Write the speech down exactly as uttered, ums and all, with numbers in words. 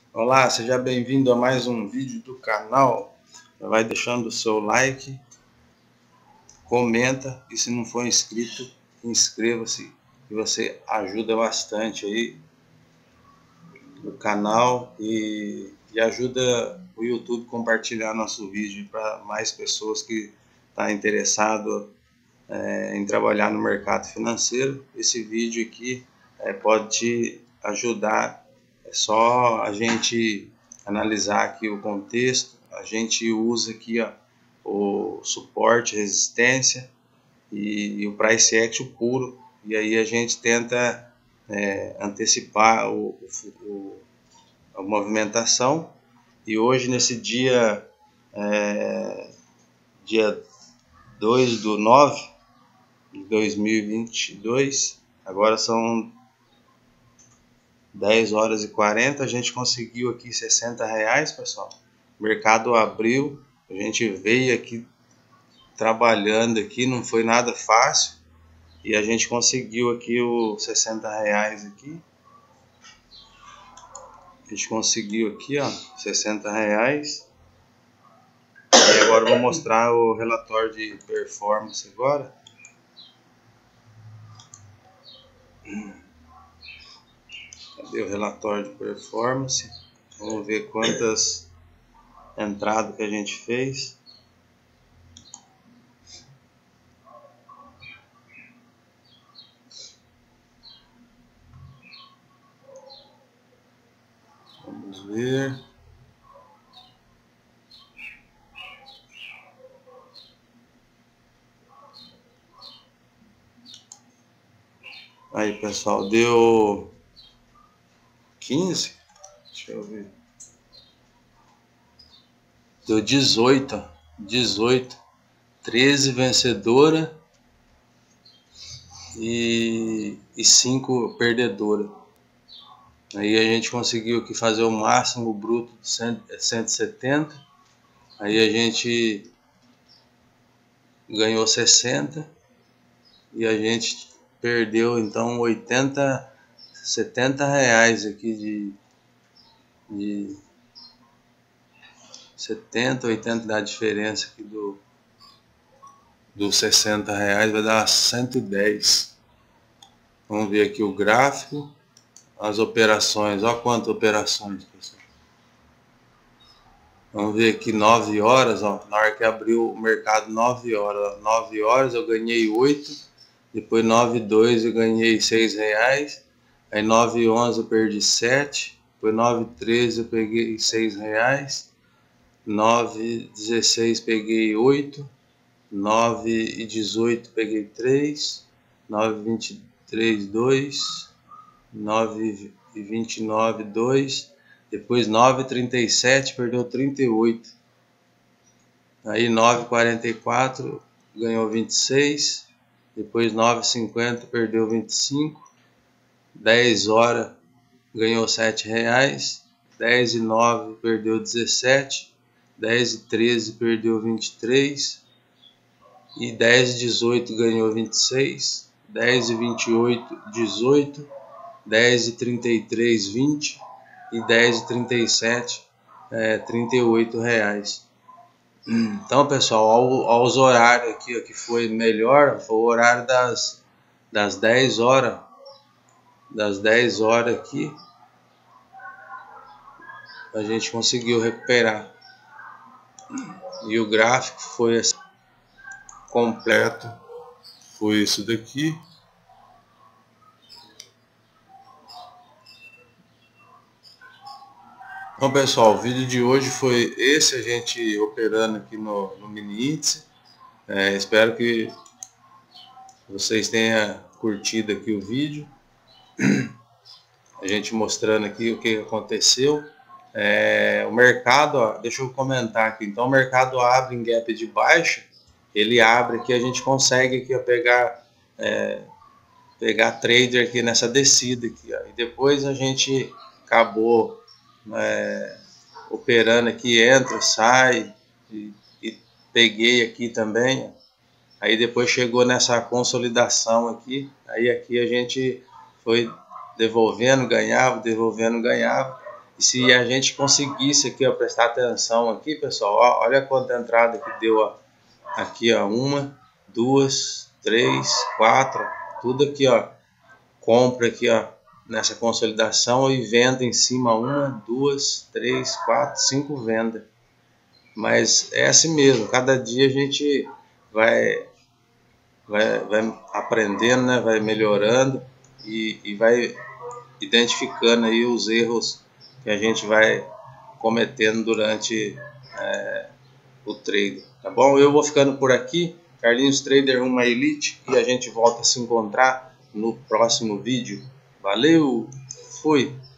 Olá, seja bem-vindo a mais um vídeo do canal. Vai deixando o seu like, comenta e se não for inscrito, inscreva-se, que você ajuda bastante aí o canal e, e ajuda o YouTube a compartilhar nosso vídeo para mais pessoas que estão tá interessado é, em trabalhar no mercado financeiro. Esse vídeo aqui é, pode te ajudar. É só a gente analisar aqui o contexto. A gente usa aqui ó, o suporte, resistência e, e o price action puro, e aí a gente tenta é, antecipar o, o, a movimentação. E hoje, nesse dia é, dia dois do nove de dois mil e vinte e dois, agora são dez horas e quarenta, a gente conseguiu aqui sessenta reais, pessoal. O mercado abriu, a gente veio aqui trabalhando aqui, não foi nada fácil, e a gente conseguiu aqui os sessenta reais aqui. A gente conseguiu aqui, ó, sessenta reais. E agora eu vou mostrar o relatório de performance agora. Cadê o relatório de performance? Vamos ver quantas entradas que a gente fez. Vamos ver. Aí, pessoal, deu quinze. Deixa eu ver. Deu dezoito. dezoito. treze vencedora e, e cinco perdedora. Aí a gente conseguiu aqui fazer o máximo bruto de cento e setenta. Aí a gente ganhou sessenta e a gente perdeu então oitenta, setenta reais aqui de, de setenta, oitenta da diferença aqui do dos sessenta reais, vai dar cento e dez. Vamos ver aqui o gráfico, as operações, olha quantas operações, pessoal. Vamos ver aqui nove horas, ó, na hora que abriu o mercado nove horas, ó, nove horas eu ganhei oito, depois nove e dois eu ganhei seis reais, aí nove e onze eu perdi sete, depois nove e treze eu peguei seis reais, nove e dezesseis peguei oito, nove e dezoito peguei três, nove e vinte e três dois, nove e vinte e nove dois, depois nove e trinta e sete perdeu trinta e oito, aí nove e quarenta e quatro ganhou vinte e seis, depois nove e cinquenta perdeu vinte e cinco, dez horas ganhou sete reais, dez e nove perdeu dezessete, dez e treze perdeu vinte e três, e dez e dezoito ganhou vinte e seis, dez e vinte e oito, dezoito, dez e trinta e três, vinte e dez e trinta e sete, é, trinta e oito reais. Então, pessoal, ao, aos horários aqui ó, que foi melhor, foi o horário das, das dez horas, das dez horas aqui, a gente conseguiu recuperar. E o gráfico foi assim, completo, foi isso daqui. Então, pessoal, o vídeo de hoje foi esse, a gente operando aqui no, no mini índice. É, espero que vocês tenham curtido aqui o vídeo, a gente mostrando aqui o que aconteceu. É, o mercado, ó, deixa eu comentar aqui, então o mercado abre em gap de baixa, ele abre aqui, a gente consegue aqui ó, pegar é, pegar trader aqui nessa descida aqui, ó, e depois a gente acabou é, operando aqui, entra, sai, e, e peguei aqui também, aí depois chegou nessa consolidação aqui, aí aqui a gente foi devolvendo, ganhava, devolvendo, ganhava, E se a gente conseguisse aqui, ó, prestar atenção aqui, pessoal, ó, olha quanta entrada que deu, ó. Aqui, ó, uma, duas, três, quatro, tudo aqui, ó. Compra aqui, ó, nessa consolidação e venda em cima, uma, duas, três, quatro, cinco vendas. Mas é assim mesmo, cada dia a gente vai, vai, vai aprendendo, né? Vai melhorando e, e vai identificando aí os erros que a gente vai cometendo durante é, o trade, tá bom? Eu vou ficando por aqui, Carlinhos Trader uma Elite, e a gente volta a se encontrar no próximo vídeo. Valeu, fui!